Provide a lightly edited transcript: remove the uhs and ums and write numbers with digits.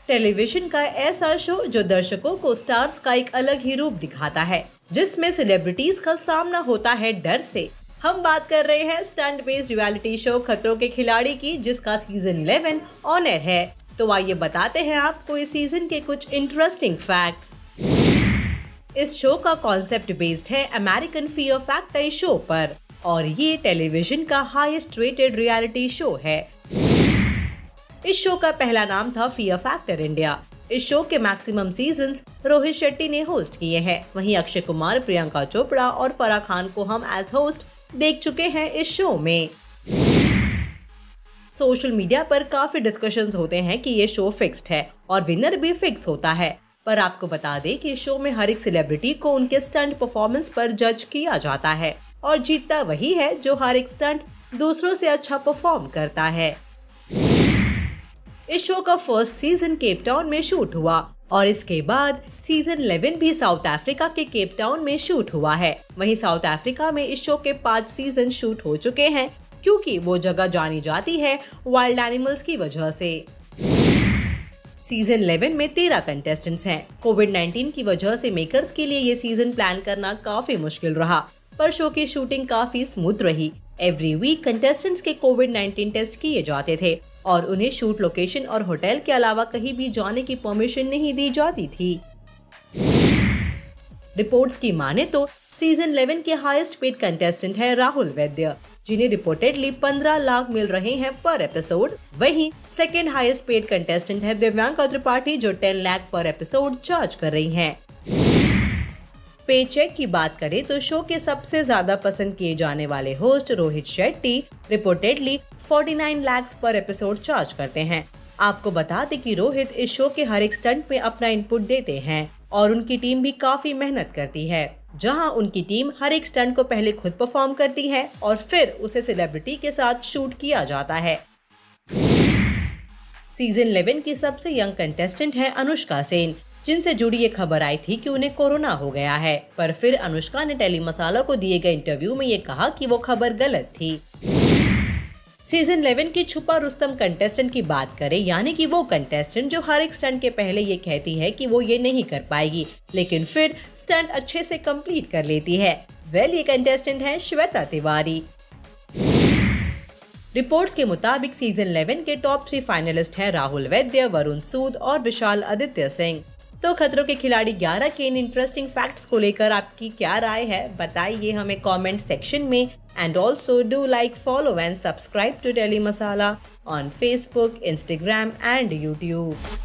Television का ऐसा show जो दर्शकों को स्टार्स का एक अलग ही रूप दिखाता है, जिसमें सेलिब्रिटीज का सामना होता है डर से। हम बात कर रहे हैं स्टंट बेस्ड रियलिटी शो खतरों के खिलाड़ी की, जिसका सीजन 11 ऑन एयर है। तो आइए बताते हैं आपको इस सीजन के कुछ इंटरेस्टिंग फैक्ट्स। इस शो का कॉन्सेप्ट बेस्ड है अमेरिकन फियर फैक्टर शो पर और ये टेलीविजन का हाईएस्ट रेटेड रियलिटी शो है। इस शो का पहला नाम था फियर फैक्टर इंडिया। इस शो के मैक्सिमम सीजन्स रोहित शेट्टी ने होस्ट किए हैं। वहीं अक्षय कुमार, प्रियंका चोपड़ा और फराह खान को हम एज होस्ट देख चुके हैं इस शो में। सोशल मीडिया पर काफी डिस्कशंस होते हैं कि ये शो फिक्स्ड है और विनर भी फिक्स होता है। पर आपको बता दें कि इस शो में हर एक सेलिब्रिटी को उनके स्टंट परफॉर्मेंस पर जज किया जाता है और जीतता वही है जो हर एक स्टंट दूसरों से अच्छा परफॉर्म करता है। इस शो का फर्स्ट सीजन केप टाउन में शूट हुआ और इसके बाद सीजन 11 भी साउथ अफ्रीका के केप टाउन में शूट हुआ है। वहीं साउथ अफ्रीका में इस शो के 5 सीजन शूट हो चुके हैं, क्योंकि वो जगह जानी जाती है वाइल्ड एनिमल्स की वजह से। सीजन 11 में 13 कंटेस्टेंट्स हैं। कोविड-19 की वजह से मेकर्स के लिए ये सीजन प्लान करना काफी मुश्किल रहा, पर शो की शूटिंग काफी स्मूथ रही। एवरी वीक कंटेस्टेंट्स के कोविड-19 टेस्ट किए जाते थे और उन्हें शूट लोकेशन और होटल के अलावा कहीं भी जाने की परमिशन नहीं दी जाती थी। रिपोर्ट्स की माने तो सीजन 11 के हाईएस्ट पेड कंटेस्टेंट है राहुल वैद्य, जिन्हें रिपोर्टेडली 15 लाख मिल रहे हैं पर एपिसोड। वहीं सेकेंड हाईएस्ट पेड कंटेस्टेंट है दिव्यांका त्रिपाठी, जो 10 लाख पर एपिसोड चार्ज कर रही हैं। पे चेक की बात करें तो शो के सबसे ज्यादा पसंद किए जाने वाले host Rohit Shetty reportedly 49 lakh per episode charge करते हैं। आपको बता दें कि रोहित इस शो के हर एक स्टंट में अपना इनपुट देते हैं और उनकी टीम भी काफी मेहनत करती है, जहां उनकी टीम हर एक स्टंट को पहले खुद परफॉर्म करती है और फिर उसे सेलिब्रिटी के साथ शूट किया जाता है। सीजन 11 की सबसे यंग कंटेस्टेंट है अनुष्का सेन, जिनसे जुड़ी ये खबर आई थी कि उन्हें कोरोना हो गया है, पर फिर अनुष्का ने टेली मसाला को दिए गए इंटरव्यू में ये कहा कि वो खबर गलत थी। सीजन 11 की छुपा रुस्तम कंटेस्टेंट की बात करें, यानी कि वो कंटेस्टेंट जो हर एक स्टंट के पहले ये कहती है कि वो ये नहीं कर पाएगी, लेकिन फिर स्टंट अच्छे से कंप्लीट कर लेती है। ये कंटेस्टेंट है श्वेता तिवारी। रिपोर्ट्स के मुताबिक सीजन 11 के टॉप 3 फाइनलिस्ट हैं राहुल वैद्य, वरुण सूद और विशाल आदित्य सिंह। तो खतरों के खिलाड़ी 11 के इन इंटरेस्टिंग फैक्ट्स को लेकर आपकी क्या राय है, बताइए हमें कमेंट सेक्शन में। And also do like, follow and subscribe to Daily Masala on Facebook, Instagram and YouTube।